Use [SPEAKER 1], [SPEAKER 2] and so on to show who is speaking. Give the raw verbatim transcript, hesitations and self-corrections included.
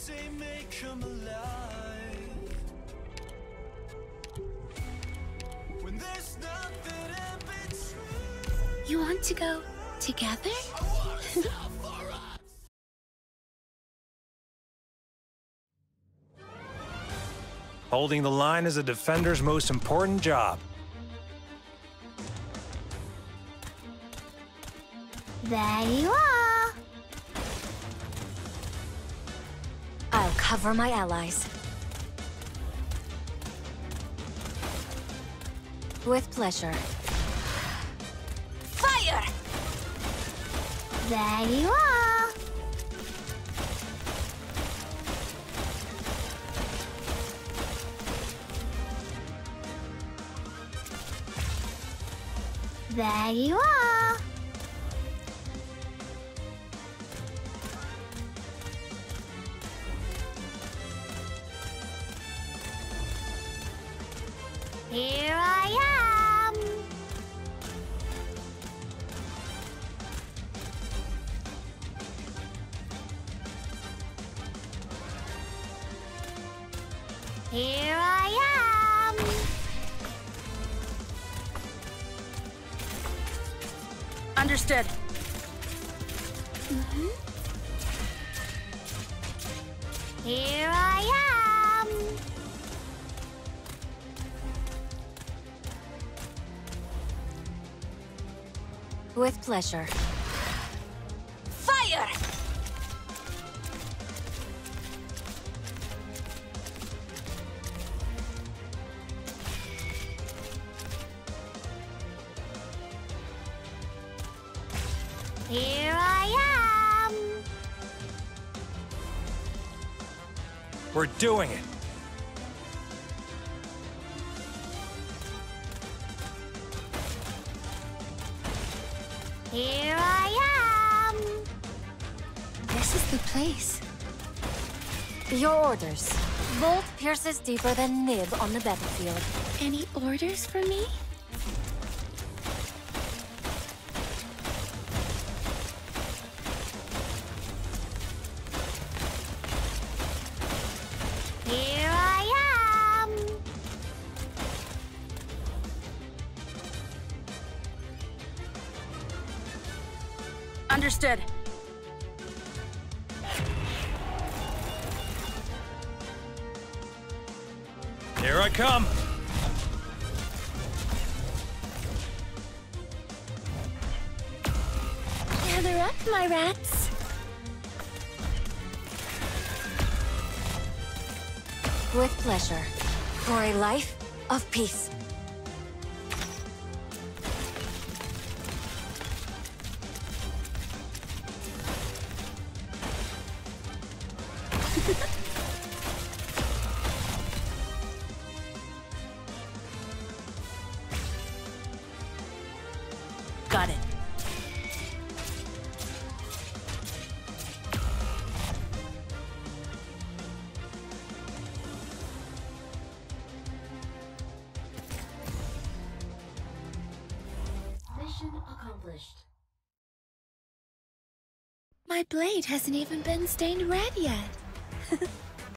[SPEAKER 1] say may come alive. When there's nothing in between.
[SPEAKER 2] You want to go together?
[SPEAKER 3] Holding the line is a defender's most important job.
[SPEAKER 2] There you are.
[SPEAKER 4] I'll cover my allies. With pleasure. Fire!
[SPEAKER 2] There you are. There you are. Here I am. Here I am.
[SPEAKER 4] Understood.
[SPEAKER 2] Mm-hmm. Here I am.
[SPEAKER 4] With pleasure. Fire!
[SPEAKER 2] Here I am.
[SPEAKER 3] We're doing it.
[SPEAKER 2] Here I am.
[SPEAKER 4] This is the place. Your orders. Bolt pierces deeper than nib on the battlefield.
[SPEAKER 2] Any orders for me? Here I am.
[SPEAKER 4] Understood.
[SPEAKER 3] Here I come.
[SPEAKER 2] Gather up, my rats.
[SPEAKER 4] With pleasure. For a life of peace. Got it.
[SPEAKER 5] Mission accomplished.
[SPEAKER 2] My blade hasn't even been stained red yet.